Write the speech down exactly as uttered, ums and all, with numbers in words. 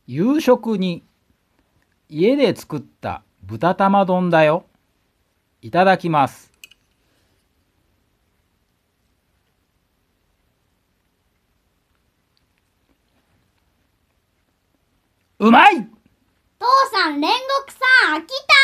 夕食に家で作った豚玉丼だよ。いただきます。うまい。 父さん、煉獄さん、飽きた。